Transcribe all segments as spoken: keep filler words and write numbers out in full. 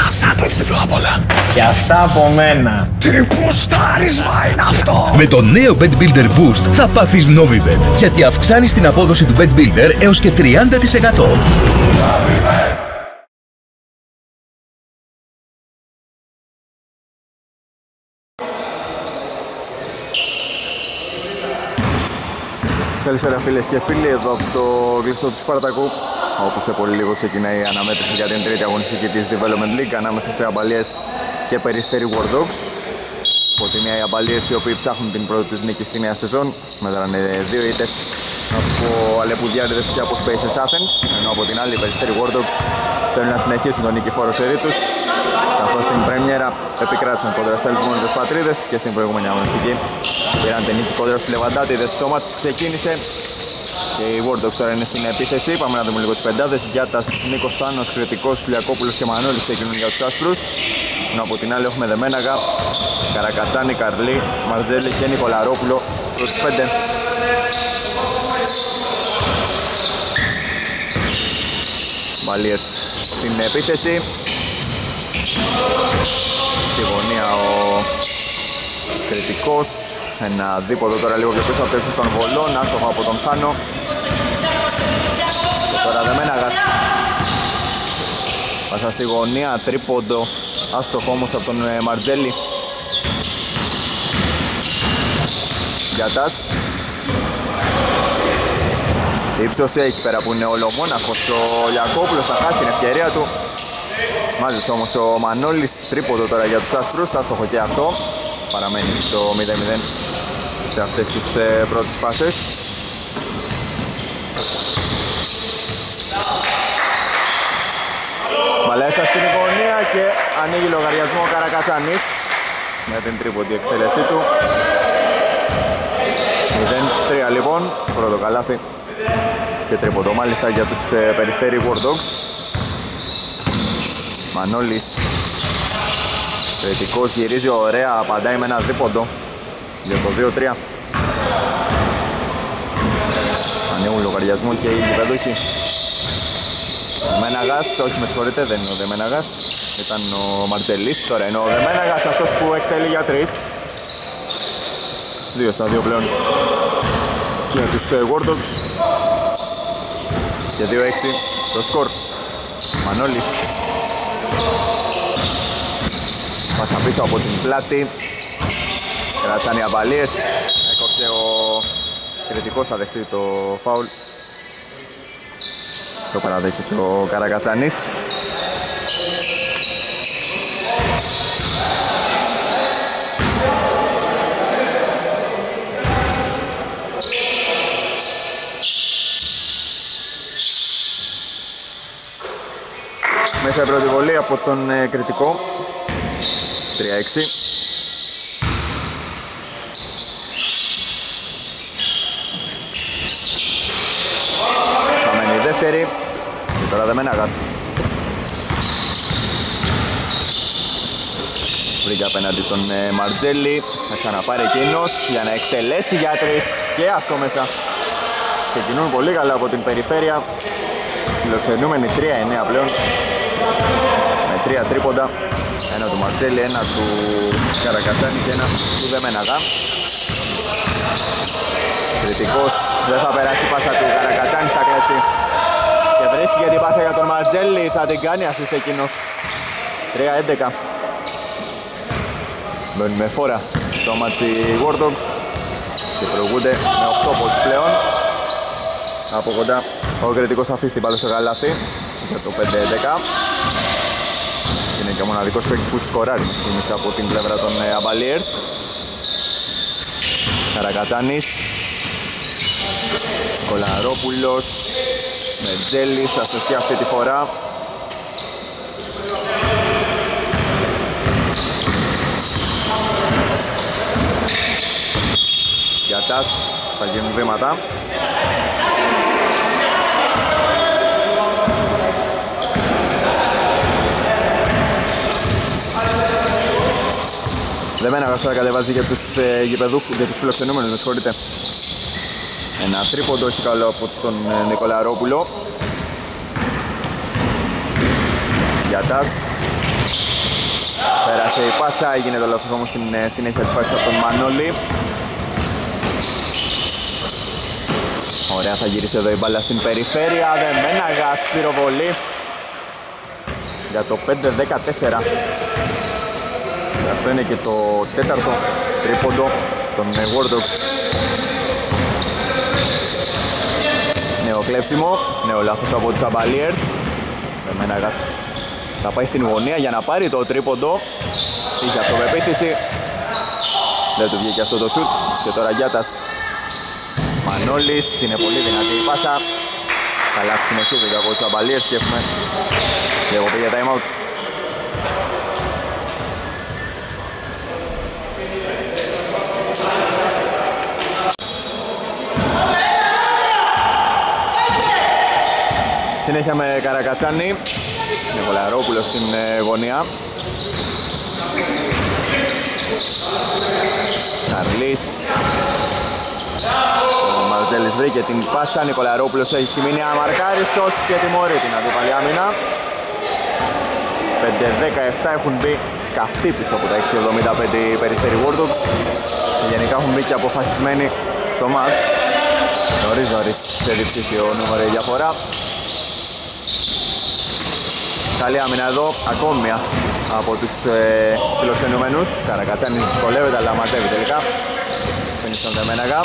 Μασά το έτσι πρώτα απ' όλα. Και αυτά από μένα. Τι πουστάρισμα είναι αυτό! Με το νέο Bet Builder Boost θα πάθεις Novibet, γιατί αυξάνεις την απόδοση του Bet Builder έως και τριάντα τοις εκατό. Καλησπέρα φίλες και φίλοι, εδώ από το κλειστό του Σπαρτακού, όπου σε πολύ λίγο ξεκινάει η αναμέτρηση για την τρίτη αγωνιστική της Development League ανάμεσα σε Αμπαλίες και Περιστέρι War Dogs. Από τη μία οι Αμπαλίες οι οποίοι ψάχνουν την πρώτη τους νίκη στη νέα σεζόν, μέτρανε δύο ήττες από Αλεπουδιάριδες και από Spaces Athens, ενώ από την άλλη οι Περιστέρι War Dogs θέλουν να συνεχίσουν τον νικηφόρο σερί τους, καθώς στην πρέμιερα επικράτησαν κόντρα στους Ελπιμόνιδες Πατρίδες και στην προηγούμενη αγωνιστική πήραν την νίκη κόντρα στους Λεβαντάτιδες. Το μάτς ξεκίνησε και οι War Dogs τώρα είναι στην επίθεση. Πάμε να δούμε λίγο τις πεντάδες. Γιάτας, Νίκος Θάνος, Κρητικός, Λιακόπουλος και Μανώλης ξεκινούν για τους άσπρους. Ενώ από την άλλη έχουμε Δεμέναγα, Καρακατσάνη, Καρλή, Μαρτζέλη και Νικολαρόπουλο στους πέντε. Μπαλίες στην επίθεση. Στη γωνία ο Κρητικός, ένα δίποδο τώρα λίγο πιο πίσω από το ύψος των βολών, άστοχο από τον Θάνο. Και τώρα Δεμέναγας. Πάσα στη γωνία, τρίποντο, άστοχο όμως από τον Μαρτζέλη. Γιάτας. Ήψωσε εκεί πέρα που είναι ολομόναχος ο Λιακόπουλος, θα χάσει την ευκαιρία του. Μάλιστα όμως ο Μανώλης, τρίποντο τώρα για τους άσπρους, άστοχο και αυτό. Παραμένει στο μηδέν μηδέν σε αυτές τις ε, πρώτες φάσεις. Μπαλέστα στην γωνία και ανοίγει λογαριασμό ο Καρακατσάνης με την τρίποντη εκτέλεσή του. μηδέν τρία λοιπόν, πρώτο καλάθι και τρίποντο μάλιστα για τους ε, Περιστέρι War Dogs. Μανώλης, Κρητικός γυρίζει ωραία, απαντάει με ένα δίποντο για το δύο τρία. Ανοίγουν λογαριασμό και οι γηπεδούχοι. Δεμέναγας, όχι με συγχωρείτε, δεν είναι ο Δεμέναγας, ήταν ο Μαρτζελής, τώρα είναι ο Δεμέναγας αυτός που εκτελεί για τρεις. Δύο στα δύο πλέον για τους War Dogs και δύο έξι το σκορ. Μανώλης. Πάσα πίσω από την πλάτη. Κράτσαν οι Αμπαλίες. Έκοψε ο Κρητικός, θα δεχτεί το φάουλ. Το παραδέχεται ο Καρακατσάνης. Μέσα η πρώτη βολή από τον ε, Κρητικό. τρία έξι. Χαμένη η δεύτερη. Και τώρα Δεμέναγας. Βρήκε απέναντι τον ε, Μαρτζέλη. Θα ξαναπάρει εκείνος για να εκτελέσει για τρεις. Και αυτό μέσα. Ξεκινούν πολύ καλά από την περιφέρεια. Φιλοξενούμενοι τρία εννέα πλέον. Με τρία τρίποντα. Ένα του Μαρτζέλη, ένα του Καρακατσάνη και ένα του Δεμέναγα. Κρητικός, δεν θα περάσει η πάσα του Καρακατσάνη, θα κλέψει. Και βρίσκει την πάσα για τον Μαρτζέλη, θα την κάνει ασίστ εκείνος. τρία έντεκα. Μπαίνουν με φόρα στο μάτσι War Dogs και προηγούνται με οκτώ πόντους πλέον. Από κοντά ο Κρητικός αφήσει την μπάλα στο καλάθι για το πέντε έντεκα. Είναι και ο μοναδικός παίκτης που σκοράρει μέσα από την πλευρά των Αμπαλιέρς. Καρακατσάνης, Κολαρόπουλος, Μετζέλης, αστοχή αυτή τη φορά. Γιάτας, θα γίνουν βήματα. Δεμέναγας τώρα κατεβάζει για τους ε, γηπεδούχους, για τους φιλοξενούμενους, με συγχωρείτε. Ένα τρίποντο, όχι καλό από τον ε, Νικολαρόπουλο. Γιάτας. Πέρασε η πάσα, έγινε το λάθος όμως στην συνέχεια της πάσης από τον Μανώλη. Ωραία, θα γυρίσει εδώ η μπάλα στην περιφέρεια. Δεμέναγας, πυροβολή για το πέντε δεκατέσσερα. Αυτό είναι και το τέταρτο τρίποντο των War Dogs. Νέο κλέψιμο, νέο λάθος από τους Cavaliers. Δεμέναγας θα πάει στην γωνία για να πάρει το τρίποντο. Είχε αυτοπεποίθηση. Δεν του βγήκε αυτό το σουτ. Και τώρα Γιάτας. Μανώλης, είναι πολύ δυνατή η πάσα. Καλά συνεχίζεται από τους Cavaliers και έχουμε λίγο πήγε time out. Συνέχεια με Καρακατσάνη. Νικολαρόπουλος στην γωνία. Καρλής. Ο Μαρτζέλης βρήκε την πάσα. Νικολαρόπουλος έχει μείνει αμαρκάριστος και τιμωρεί την αντίπαλη άμυνα. πέντε δεκαεπτά έχουν μπει καυτοί πίσω από τα έξι εβδομήντα πέντε οι Περιστέρι War Dogs. Γενικά έχουν μπει και αποφασισμένοι στο μάτς. Νωρίς νωρίς σε διψήφιο νούμερο η διαφορά. Καλή άμυνα εδώ, ακόμη μια από τους ε, φιλοξενούμενους. Καρακατσάνης δυσκολεύεται αλλά μαζεύει τελικά. Φαίνει στον Δεμέναγα.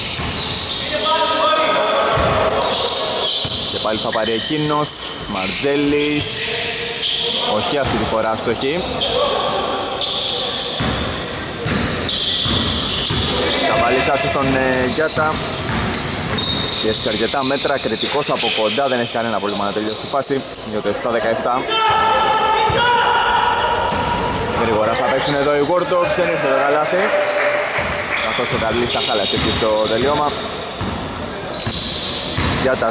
Και πάλι θα πάρει εκείνος. Μαρτζέλης. Όχι αυτή τη φορά στοχή. Καβαλής άρχισε στον ε, Γιάτα. Και σε αρκετά μέτρα, κριτικός από κοντά, δεν έχει κανένα πρόβλημα να τελειώσει τη φάση για το επτά δεκαεπτά. Γρήγορα θα παίξουν εδώ οι War Dogs, δεν ήρθε το καλάθι. Καθώς ο Καρλής θα χάλασε εκεί στο τελειώμα. Γιάτας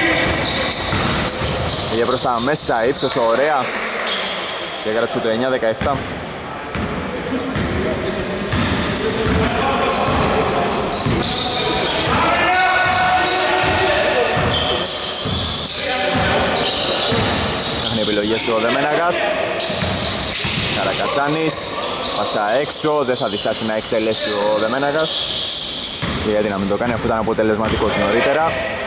πήγε προς τα μέσα, ύψωσε ωραία και έγραψε το εννιά δεκαεπτά. Επιλογές ο Δεμέναγας. Καρακατσάνης. Πάσα έξω. Δεν θα διστάσει να εκτελέσει ο Δεμέναγας. Και γιατί να μην το κάνει αφού ήταν αποτελεσματικός νωρίτερα.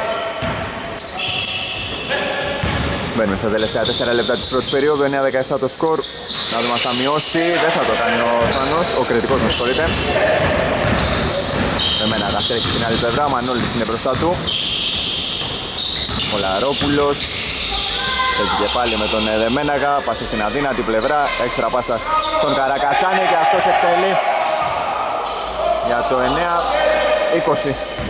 Μπαίνουμε στα τελευταία τέσσερα λεπτά της πρώτης περίοδου. εννιά δεκαεπτά το σκορ. Να δούμε αν θα μειώσει. Δεν θα το κάνει ο Θάνος. Ο κριτικός με συγχωρείτε. Δεμέναγας τρέχει στην άλλη πλευρά. Μανώλης είναι μπροστά του. Ο Λαρόπουλος. Έχει και πάλι με τον Δεμέναγα, πάσε στην αδύνατη πλευρά, έξτρα πάσα στον Καρακατσάνη και αυτός εκτελεί για το εννιά είκοσι.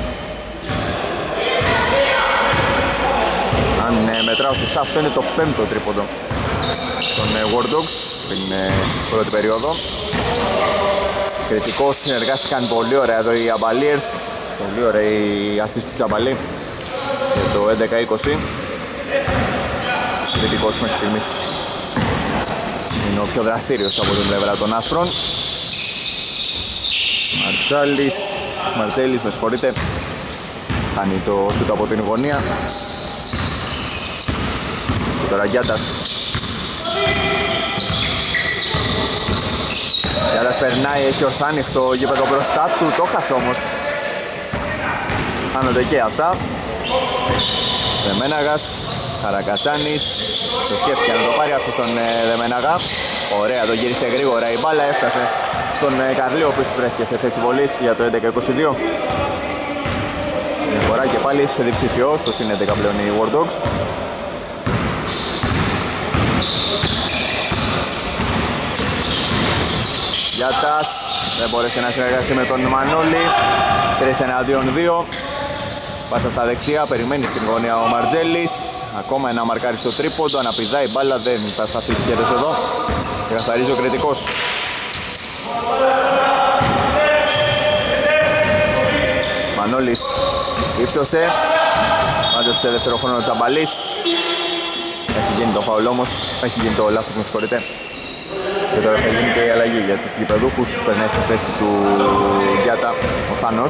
Αν ε, μετράω σωστά, αυτό είναι το πέμπτο τρίποντο των ε, War Dogs στην ε, πρώτη περίοδο. Κριτικός, συνεργάστηκαν πολύ ωραία εδώ οι Cavaliers, πολύ ωραία η assist του Τσαμπαλή για το έντεκα είκοσι. Κριτικός μέχρι στιγμής είναι ο πιο δραστήριος από την πλευρά των άσπρων. Μαρτζάλης, Μαρτζέλης με συγχωρείτε, κάνει το σούτ από την γωνία. Και τώρα Γιάτας. Γιάτας περνάει, έχει ορθά ανοιχτό γήπεδο μπροστά του, το χάσε όμως. Χάνονται και αυτά. Δεμέναγας. Καρακατσάνης, το σκέφτηκε να το πάρει αυτό στον ε, Δεμέναγα. Ωραία, το γύρισε γρήγορα η μπάλα, έφτασε στον ε, Καρλίο που βρέθηκε σε θέση βολής για το έντεκα είκοσι δύο. Διαφορά και πάλι σε διψηφιό, στο συν έντεκα πλέον οι War Dogs. Γιάτας, δεν μπόρεσε να συνεργαστεί με τον Μανώλη. τρία εναντίον δύο. Πάσα στα δεξιά, περιμένει στην γωνία ο Μαρτζέλης. Ακόμα ένα μαρκάρι στο τρίποντο, αναπηδάει η μπάλα, δεν θα σταθεί χέρες εδώ. Και καθαρίζει ο κριτικός. Μανώλης ύψωσε, μάζεψε δεύτερο χρόνο ο Τσαμπαλής. Έχει γίνει το φαουλ όμως, έχει γίνει το λάθος, με συγχωρείτε. Και τώρα θα γίνει και η αλλαγή για τους γηπεδούχους. Περνάει στη θέση του Γιάτα ο Θάνος.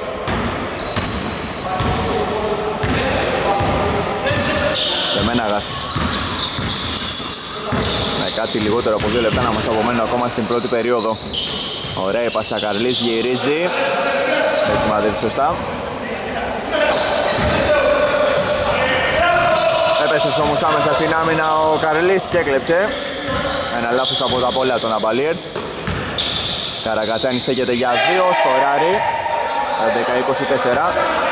Δεμέναγας με κάτι λιγότερο από δύο λεπτά να μας απομένουν ακόμα στην πρώτη περίοδο. Ωραία η πάσα, Καρλής γυρίζει. Δεν σημαδεύει σωστά. Έπεσε όμως άμεσα στην άμυνα ο Καρλής και έκλεψε. Ένα λάθος από τα πολλά των Αμπαλίερς. Καρακατσάνης στέκεται για δύο, σκοράρει. έντεκα είκοσι τέσσερα.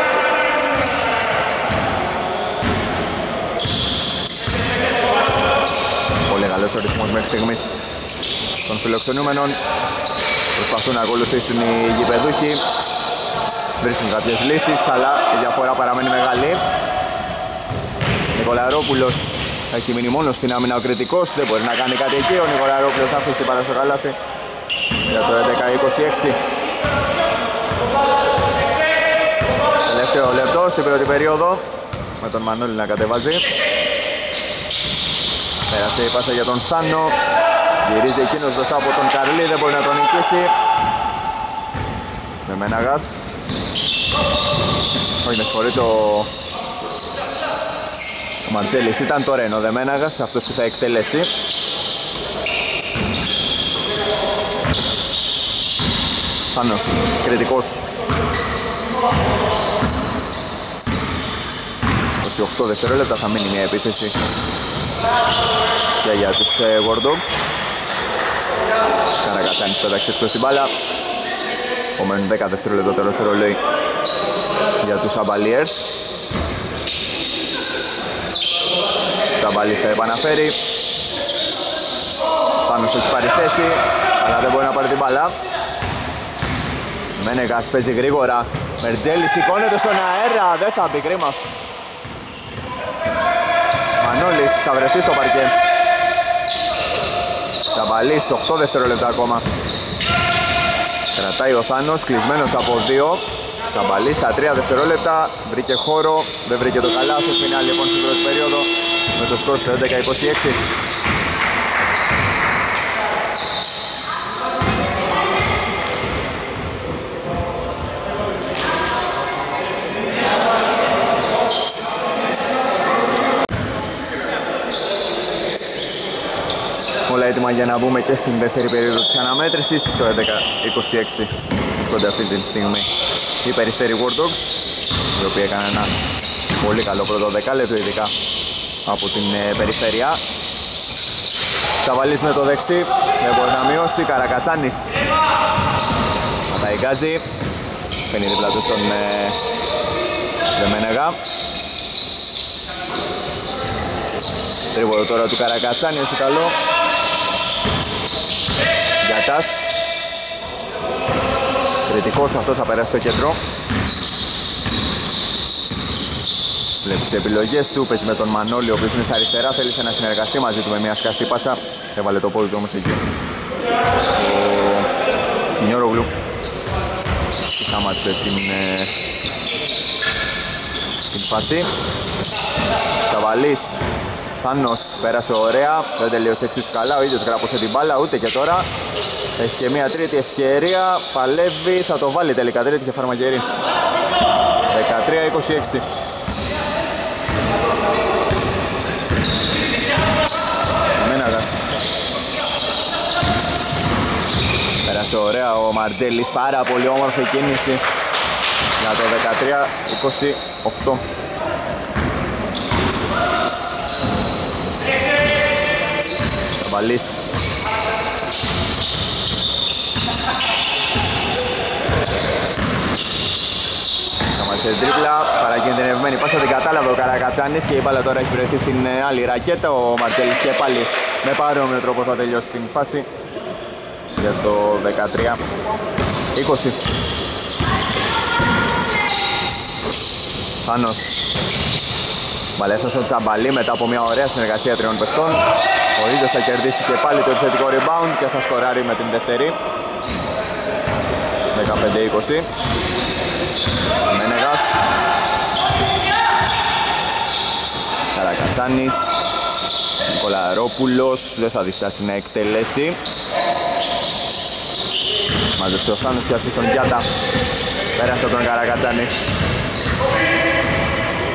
Πολύ καλός ο ρυθμός μέχρι στιγμής των φιλοξενούμενων. Προσπαθούν να ακολουθήσουν οι γηπεδούχοι. Βρίσκουν κάποιες λύσεις, αλλά η διαφορά παραμένει μεγάλη. Νικολαρόπουλος έχει μείνει μόνο στην άμυνα ο κριτικός. Δεν μπορεί να κάνει κάτι εκεί. Ο Νικολαρόπουλος θα αφήσει την πάρα στο καλάθι για το έντεκα είκοσι έξι. Τελευταίο λεπτό στην πρώτη περίοδο με τον Μανώλη να κατεβάζει. Πέρασε η πάσα για τον Σάνο. Γυρίζει εκείνος μπροστά από τον Καρλή. Δεν μπορεί να τον νικήσει. Με Μέναγας. Όχι, με συγχωρείτε, ο... ο Μαρτζέλης ήταν το Ρένο. Δε Μέναγας, αυτός που θα εκτελέσει. Σάνος, κριτικός. είκοσι οκτώ δευτερόλεπτα θα μείνει μια επίθεση και για τους ε, War Dogs. Καρακατσάνης πέταξε εκτός την μπάλα. Ομένουν δέκα δευτερόλεπτα τέλος του ρολόι για τους Αμπαλίερς. Τσαμπαλής θα επαναφέρει. Πάνος έχει πάρει θέση, αλλά δεν μπορεί να πάρει την μπάλα. Μένεγας παίζει γρήγορα. Μερτζέλης σηκώνεται στον αέρα, δεν θα μπει, κρίμα. Μανώλης θα βρεθεί στο παρκέ. Τσαμπαλής, οκτώ δευτερόλεπτα ακόμα. Κρατάει ο Θάνος, κλεισμένος από δύο. Τσαμπαλής στα τρία δευτερόλεπτα. Βρήκε χώρο, δεν βρήκε το καλάθι. Φινάλι λοιπόν στην πρώτη περίοδο με το σκορ στο έντεκα είκοσι έξι. Όλα έτοιμα για να μπούμε και στην δεύτερη περίοδο της αναμέτρησης. Στο έντεκα είκοσι έξι κοντά αυτή τη στιγμή οι Περιστέρι War Dogs, οι οποίοι έκαναν ένα πολύ καλό πρώτο δεκάλεπτο, ειδικά από την ε, περιφέρεια. Τσαβαλής με το δεξί, δεν μπορεί να μειώσει. Καρακατσάνης θα τα εικάζει. Παίρνει δίπλα του στον ε, Δεμένεγα. Τρίβολο τώρα του Καρακατσάνη, όχι καλό. Γιατάς. Κριτικός αυτός, θα περάσει στο κέντρο. Βλέπει τις επιλογές του, παίζει με τον Μανώλη, ο οποίος είναι στα αριστερά. Θέλησε να συνεργαστεί μαζί του με μια σκαστή πάσα. Έβαλε το πόδι του όμως εκεί ο Σινιόρογλου. Σταμάτησε την, ε, την φάση. Καβαλής. Θάνος πέρασε ωραία, δεν τελείωσε εξίσου καλά, ο ίδιος γράπωσε την μπάλα, ούτε και τώρα. Έχει και μια τρίτη ευκαιρία, παλεύει, θα το βάλει τελικά, τρίτη και φαρμακερή. δεκατρία είκοσι έξι. Μέναγας. Πέρασε ωραία ο Μαρτζέλης, πάρα πολύ όμορφη κίνηση για το δεκατρία είκοσι οκτώ. Βαλής. Κάμασε τρίπλα, παρακινδυνευμένη πάσα, την κατάλαβε ο Καρακατσάνης και η μπάλα τώρα έχει βρεθεί στην άλλη ρακέτα. Ο Μαρτζέλης και πάλι με παρόμοιο τρόπο θα τελειώσει την φάση για το δεκατρία είκοσι. Θάνος. Μπαλέστα στο Τσαμπαλί μετά από μια ωραία συνεργασία τριών παιχτών. Ο ίδιος θα κερδίσει και πάλι το επιθετικό rebound και θα σκοράρει με την δεύτερη. δεκαπέντε είκοσι. Μένεγας. Καρακατσάνης. Νικολαρόπουλος. Δεν θα διστάσει να εκτελέσει. Μαζέψε ο Θάνος και στον Γιάτα. Πέρασε τον Καρακατσάνη.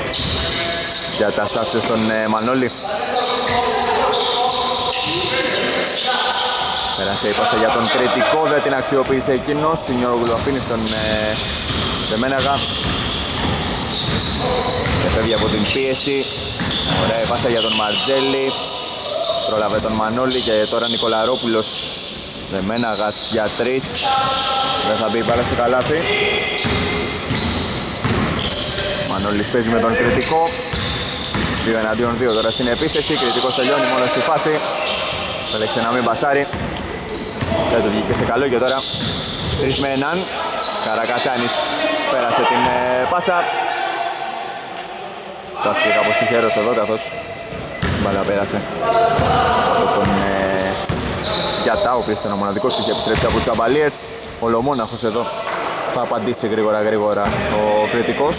Γιάτας άφησε στον ε, Μανώλη. Πέρασε η πάσα για τον κριτικό, δεν την αξιοποίησε εκείνος. Σινιόρογλου αφήνει στον ε, Δεμέναγα. Και φεύγει από την πίεση. Ωραία η πάσα για τον Μαρτζέλη. Πρόλαβε τον Μανώλη και τώρα Νικολαρόπουλος. Δεμέναγας για τρεις. Δεν θα μπει πάλι στο καλάθι. Μανώλης παίζει με τον κριτικό. Δύο εναντίον δύο τώρα στην επίθεση. Κριτικός τελειώνει μόνο στη φάση. Θέλεξε να μην μπασάρει. Δεν του βγήκε σε καλό και τώρα τρεις με έναν. Καρακατσάνης πέρασε την ε, πάσα. Στάθηκε κάπως τυχερός εδώ καθώς μπάλα πέρασε από τον ε, Γιατά, ο οποίος ήταν ο μοναδικός που είχε επιστρέψει από τους αμπαλίες. Ο Λομόναχος εδώ θα απαντήσει γρήγορα γρήγορα ο κριτικός.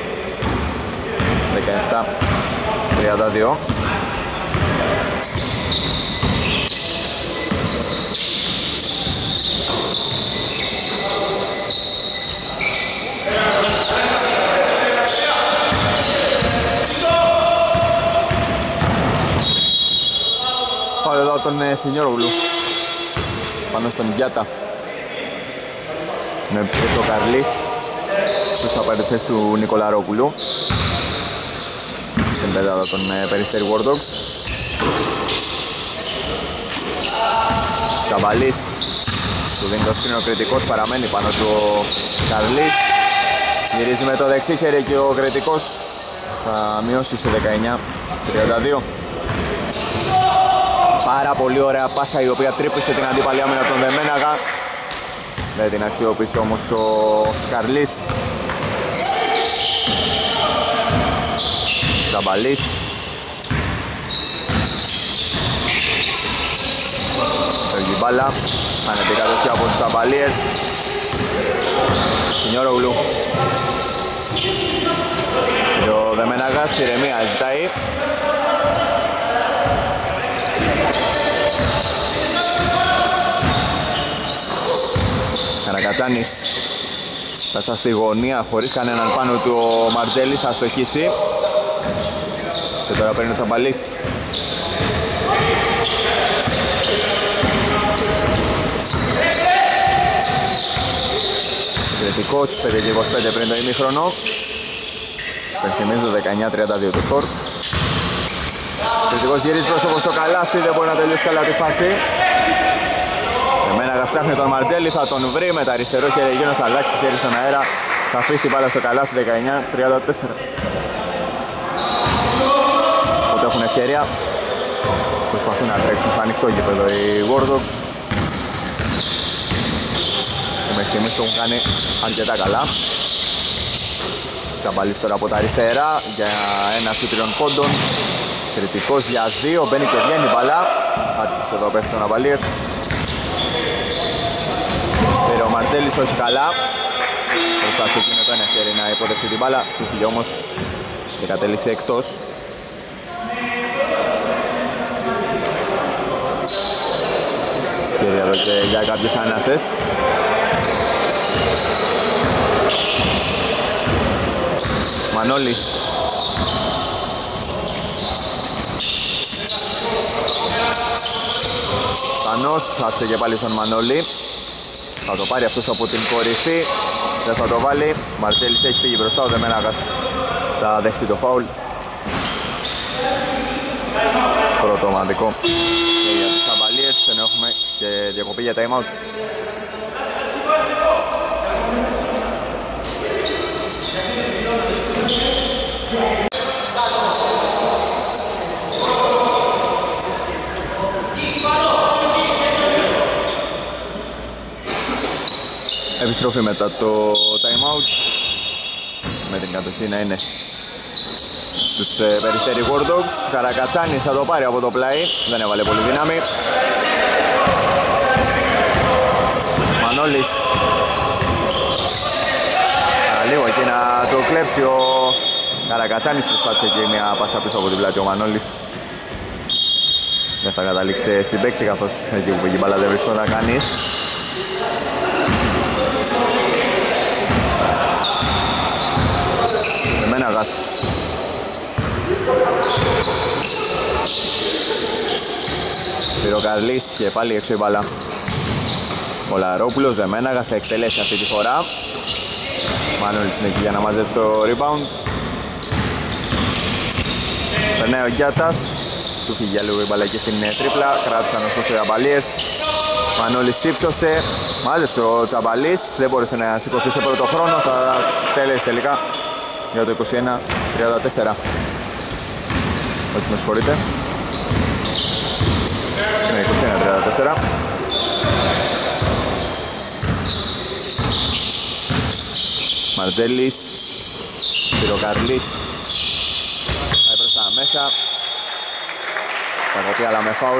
δεκαεπτά τριάντα δύο. Πάω εδώ τον ε, Σινιόρογλου πάνω στον Γιάτα. Με επιστρέφει ο Καρλής που θα πάρει τη θέση του Νικολαρόπουλου στην πεντάδα των ε, Περιστέρι War Dogs. Τσαμπαλής του δίνει το σκρίνο, κριτικός παραμένει πάνω του ο Καρλής. Γυρίζει με το δεξί χέρι και ο κριτικός θα μειώσει σε δεκαεννιά τριάντα δύο. Πάρα πολύ ωραία πάσα η οποία τρύπησε την αντίπαλη άμυνα από τον Δεμέναγα. Δεν την αξιοποίησε όμως ο Καρλής. Ζαμπαλής. Φεύγει η μπάλα. Φάνεται η κατοχή από τους αμπαλίες. Σινιόρογλου. Και ο Δεμέναγας ηρεμία ζητάει. Καρακατσάνης πάσα στη γωνία χωρίς κανέναν πάνω του. Ο Μαρτζέλης θα στοχίσει και τώρα παίρνει ο Τσαμπαλής. Κριτικός πέντε και είκοσι πέντε πριν το ημίχρονο. Υπενθυμίζω δεκαεννιά τριάντα δύο το σκορ. Κριτικός γυρίζει πρόσωπο στο καλάθι, δεν μπορεί να τελειώσει καλά τη φάση. Δεμέναγας ψάχνει τον Μαρτζέλη, θα τον βρει με τα αριστερό χέρι, εκείνος θα αλλάξει χέρι στον αέρα. Θα αφήσει την μπάλα στο καλάθι. Δεκαεννιά τριάντα τέσσερα. Οπότε έχουν ευκαιρία. Προσπαθούν να τρέξουν στο ανοιχτό γήπεδο οι War Dogs. Και μέχρι στιγμής το έχουν κάνει αρκετά καλά. Τσαμπαλής τώρα από τα αριστερά για ένα σου τριών πόντων. Κριτικός για δύο, μπαίνει και βγαίνει μπαλά. Άτυχος εδώ πέφτει τον αμπαλίες. Πήρε ο Μαρτζέλης όχι καλά. Προσπαθεί και με το ένα χέρι να υποδεχτεί την μπάλα. Του φύγει όμως και κατέληξε εκτός. Ευκαιρία εδώ και για κάποιες ανάσες. Μανώλης. Στανός, άφησε και πάλι στον Μανώλη. Θα το πάρει αυτός από την κορυφή. Δεν θα το βάλει. Μαρτζέλης έχει φύγει μπροστά, ο Δεμέναγας θα δέχτει το φάουλ. Πρώτο ομαδικό και για τις αμπαλίες, ενώ έχουμε και διακοπή για time out. Επιστροφή μετά το time out με την κατοχή να είναι στους ε, Περιστέρι War Dogs. Καρακατσάνης θα το πάρει από το πλάι, δεν έβαλε πολύ δύναμη. Μανώλης. Α, λίγο εκεί να το κλέψει ο Καρακατσάνης, προσπάθησε και μια πάσα πίσω από την πλάτη ο Μανώλης. Δεν θα καταλήξει στην παίκτη καθώς εκεί που πήγε η μπάλα δεν βρισκόταν κανείς. Δεμέναγας. Σπυροκαρλής και πάλι έξω η μπάλα. Ο Λαρόπουλος, Δεμέναγας θα εκτελέσει αυτή τη φορά. Μανώλης είναι εκεί για να μαζέψει το rebound. Περνάει ο Γιάτας, του φύγει λίγο η μπάλα και στην τρίπλα. Κράτησαν ωστόσο οι αμπαλίες. Μανώλης ύψωσε, μάζεψε ο Τσαμπαλής, δεν μπόρεσε να σηκωθεί σε πρώτο χρόνο. Θα τέλειωσε τελικά για το είκοσι ένα τριάντα τέσσερα. Όχι, με συγχωρείτε. Είναι είκοσι ένα τριάντα τέσσερα. Μαρτζέλης, Σπυροκαρλής, πάει προς τα μέσα. Παγωτή αλλά με φάουλ,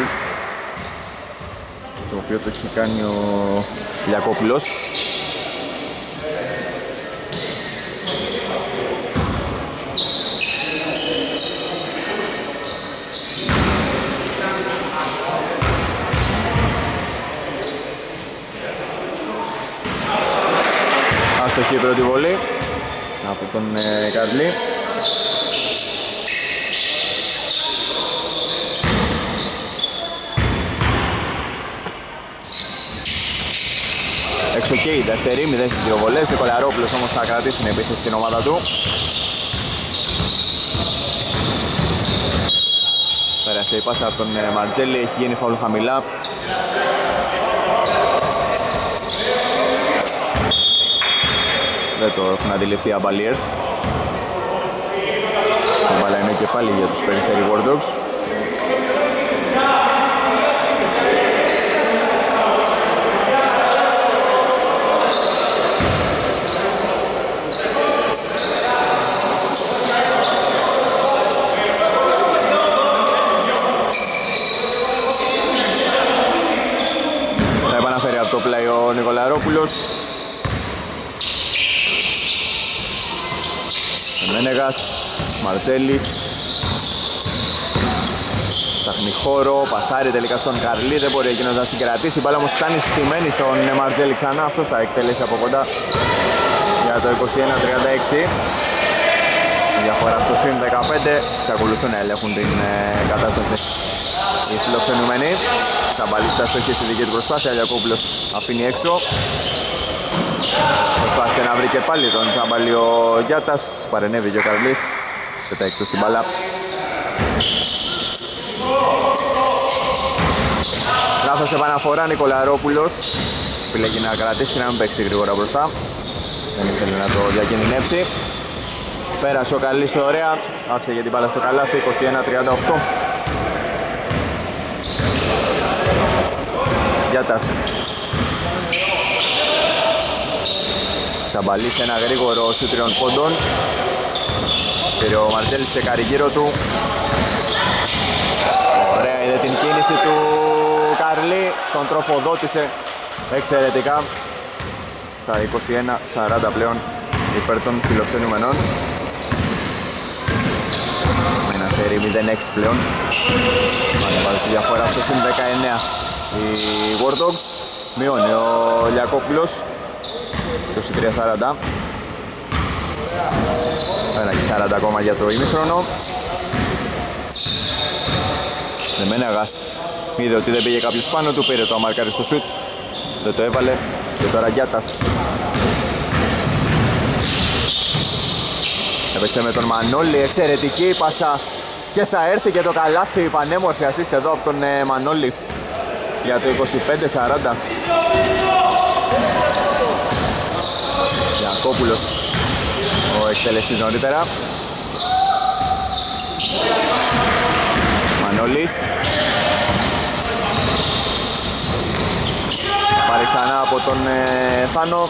το οποίο το έχει κάνει ο Λιακόπουλος. Άστοχη η πρώτη βολή από τον ε, Καρλή. Έξω και η δεύτερη, μηδέν στις δύο βολές. Νικολαρόπουλος όμως θα κρατήσει την επίθεση στην ομάδα του. Πέρασε η πάσα από τον Μαρτζέλη, έχει γίνει φάουλ χαμηλά. Δεν το έχουν αντιληφθεί οι αμπαλίες. Η μπάλα είναι και πάλι για τους Περιστέρι War Dogs. Θα επαναφέρει από το πλάι ο Νικολαρόπουλος. Μένεγας, Μαρτζέλης. Ψάχνει χώρο, πασάρει τελικά στον Καρλή, δεν μπορεί εκείνος να συγκρατήσει. Η μπάλα όμως φτάνει στημένη στον Μαρτζέλη ξανά, αυτός θα εκτελέσει από κοντά για το είκοσι ένα τριάντα έξι. Διαφορά στο συν δεκαπέντε, εξακολουθούν να ελέγχουν την ε, κατάσταση οι φιλοξενούμενοι. Τσαμπαλής αστοχή στη δική του προσπάθεια, Λιακόπουλος αφήνει έξω. Προσπάθησε να βρει και πάλι τον Τσαμπαλή ο Γιάτας, παρενέβη και ο Καρλής, πετάει εκτός την μπάλα. Λάθος επαναφορά, Νικολαρόπουλος επιλέγει να κρατήσει και να μην παίξει γρήγορα μπροστά, δεν ήθελε να το διακινδυνεύσει. Πέρασε ο Καρλής ωραία, άφησε για την μπάλα στο καλάθι, είκοσι ένα τριάντα οκτώ. Γιάτας. Τσαμπαλής σε ένα γρήγορο σου τριών πόντων. Πήρε ο Μαρτζέλης τσεκάρει γύρω του. Ωραία, είδε την κίνηση του Καρλή, τον τροφοδότησε εξαιρετικά. Στα είκοσι ένα σαράντα πλέον υπέρ των φιλοξενούμενων. Ένα σερί μηδέν έξι πλέον. Ανεβάζει τη διαφορά στο συν δεκαεννέα. Οι War Dogs, μειώνει ο Λιακόπουλος. είκοσι τρία σαράντα. Ένα και σαράντα ακόμα για το ημίχρονο. Δεμέναγας είδε ότι δεν πήγε κάποιος πάνω του, πήρε το αμάρκαρι στο σουτ, δεν το έβαλε και τώρα Γιάτας. Έπαιξε με τον Μανώλη, εξαιρετική πάσα και θα έρθει και το καλάθι, πανέμορφη ασίστ εδώ από τον ε, Μανώλη για το είκοσι πέντε σαράντα. Γιακόπουλος ο εκτελεστής νωρίτερα. Μανώλης. Πάρει ξανά από τον ε, Θάνο.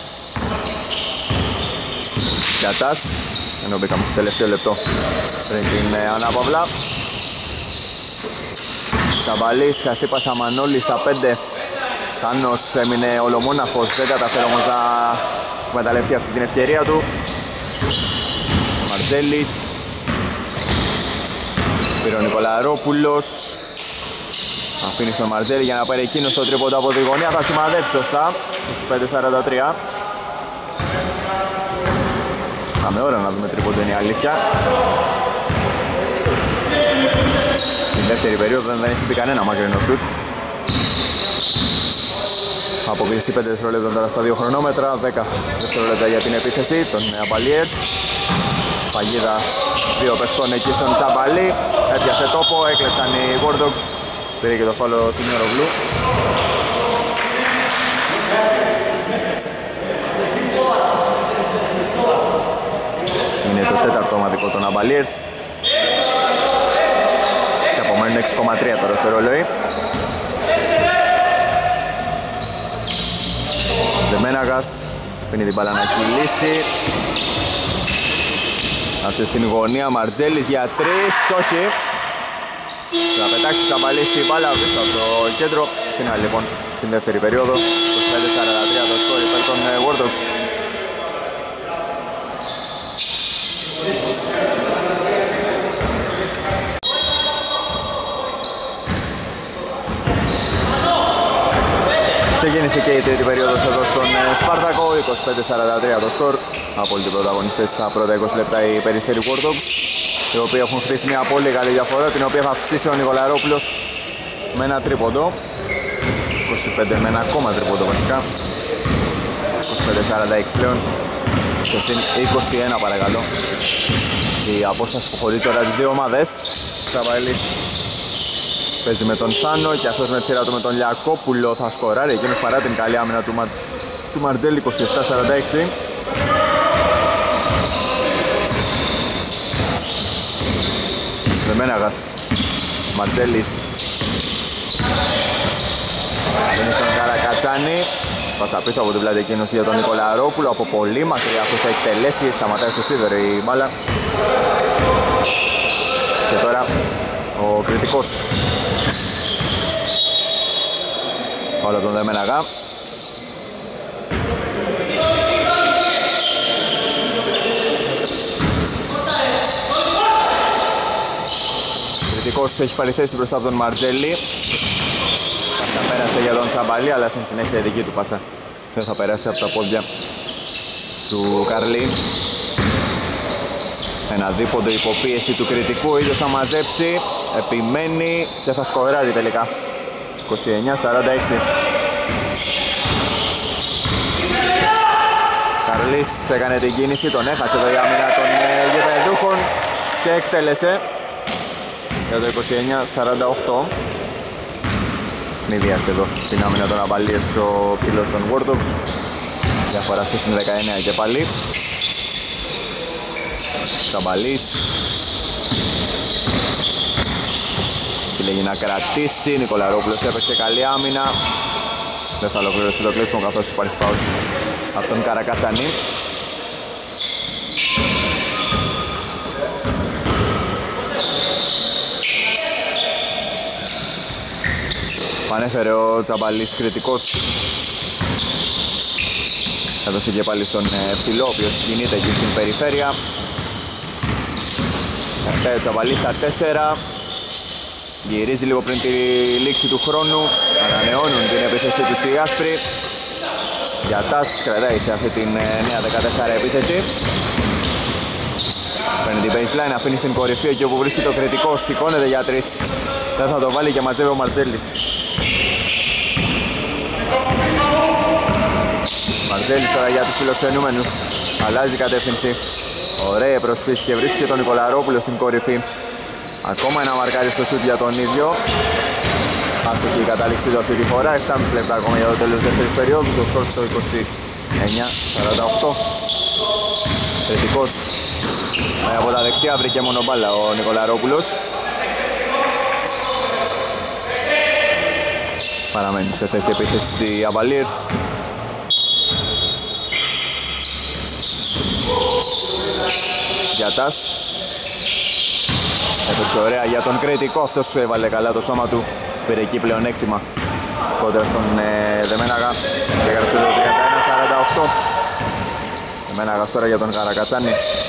Γιάτας, ενώ μπήκαμε στο τελευταίο λεπτό πριν την ε, ανάπαυλα. Τσαμπαλής, χαστή πάσα Μανώλη στα πέντε. Θάνος έμεινε ολομόναχος, δεν καταφέρει όμως να εκμεταλλευτεί αυτή την ευκαιρία του. Μαρτζέλης. Πήρε ο Νικολαρόπουλος. Αφήνει στον Μαρτζέλη για να πάρει εκείνο στο τρίποντο από τη γωνία. Θα σημαδέψει σωστά. είκοσι πέντε σαράντα τρία. Είχαμε ώρα να δούμε τρίποντο, είναι η αλήθεια. δεύτερη περίοδο δεν έχει πει κανένα μακρινό σουτ. Αποκλειστεί πέντε δευτερόλεπτα τώρα στα δύο χρονόμετρα, δέκα δευτερόλεπτα για την επίθεση των Αμπαλιέρς. Παγίδα δύο παιχτών εκεί στον Τσαμπαλή, έπιασε τόπο, έκλεψαν οι War Dogs, πήρε και το φάουλο του Μιωρογλου. Είναι το τέταρτο ομαδικό των Αμπαλιέρς και απομένουν έξι κόμμα τρία τώρα στο ρολόι. Δεμέναγας αφήνει την μπάλα να κυλήσει. Αυτή στην γωνία, Μαρτζέλης για τρεις, όχι. Θα πετάξει τα μπαλί στην μπάλα πίσω από το κέντρο. Φινάλ λοιπόν στην δεύτερη περίοδο, είκοσι πέντε σαράντα τρία το σκορ υπέρ των War Dogs. Ξεκίνησε και η τρίτη περίοδος εδώ στον Σπάρτακο, είκοσι πέντε σαράντα τρία το σκορ. Απόλυτοι πρωταγωνιστές στα πρώτα είκοσι λεπτά οι Περιστέρι War Dogs, οι οποίοι έχουν χτίσει μια πολύ καλή διαφορά, την οποία θα αυξήσει ο Νικολαρόπουλος με ένα τρίποντο. είκοσι πέντε με ένα ακόμα τρίποντο βασικά. είκοσι πέντε σαράντα έξι πλέον. Και στην είκοσι ένα παρακαλώ. Η απόσταση που χωρίζει τώρα τις δύο ομάδες. Τσαβαλής παίζει με τον Σάνο και αυτός με τη σειρά του με τον Λιακόπουλο θα σκοράρει. Εκείνος παρά την καλή άμυνα του, Μα... του Μαρτζέλη, είκοσι επτά σαράντα έξι. Δεμέναγας, Μαρτζέλης, είναι στον Καρακατσάνη. Πάσα πίσω από την πλάτη εκείνος για τον Νικολαρόπουλο, από πολύ μακριά αυτός θα εκτελέσει, σταματάει στο σίδερο η μπάλα. Και τώρα ο κριτικός. Όλο τον Δεμέναγα. Κριτικός έχει πάρει θέση μπροστά από τον Μαρτζέλη. Θα πέρασε για τον Τσαμπαλή, αλλά στην συνέχεια η δική του πάσα δεν θα περάσει από τα πόδια του Καρλή. Ένα δίποντο υποπίεση του κριτικού, ίδιος θα μαζέψει, επιμένει και θα σκοράρει τελικά. είκοσι εννιά σαράντα έξι. Καρλής έκανε την κίνηση, τον έχασε εδώ η άμυνα των γηπεδούχων και εκτέλεσε για το είκοσι εννιά σαράντα οκτώ. Μηδίας εδώ την άμυνα των Αμπαλιές ο ψηλός των War Dogs. Διαφορά στις δεκαεννέα και πάλι. Τσαμπαλής. Επιλέγει να κρατήσει, Νικολαρόπουλος έπαιξε καλή άμυνα. Δεν θα ολοκληρωθεί το κλείσιμο καθώς υπάρχει φάουλ από τον Καρακατσανή. Πανέφερε ο Τσαμπαλής κριτικός. Έδωσε και πάλι στον ψηλό, ο οποίος κινείται εκεί στην περιφέρεια. Ο Τσαμπαλής στα τέσσερα. Γυρίζει λίγο πριν τη λήξη του χρόνου. Ανανεώνουν την επίθεση του οι άσπροι. Γιατάς κρατάει σε αυτή την νέα δεκατέσσερα επίθεση. Παίρνει την baseline, αφήνει στην κορυφή εκεί όπου βρίσκει το κριτικό. Σηκώνεται για τρεις. Δεν θα το βάλει και μαζεύει ο Μαρτζέλης. Μαρτζέλης τώρα για τους φιλοξενούμενους. Αλλάζει κατεύθυνση. Ωραία προσπίση και βρίσκει τον Νικολαρόπουλο στην κορυφή. Ακόμα ένα μαρκάρι στο σούτ για τον ίδιο. Άστοχη η κατάληξη του αυτή τη φορά. επτά και μισό λεπτά ακόμα για το τέλος της δεύτερης περίοδου. Το σκορ στο είκοσι εννιά σαράντα οκτώ. Κριτικός. Από τα δεξιά βρήκε μόνο μπάλα ο Νικολαρόπουλος. Παραμένει σε θέση επίθεσης οι Αμπαλίρς. Γιατάς. Έπαιξε ωραία για τον κριτικό, αυτός σου έβαλε καλά το σώμα του. Πήρε εκεί πλεονέκτημα κόντρα στον ε, Δεμέναγα. Και έγραψε το τριάντα ένα σαράντα οκτώ. Δεμέναγας τώρα για τον Καρακατσάνη.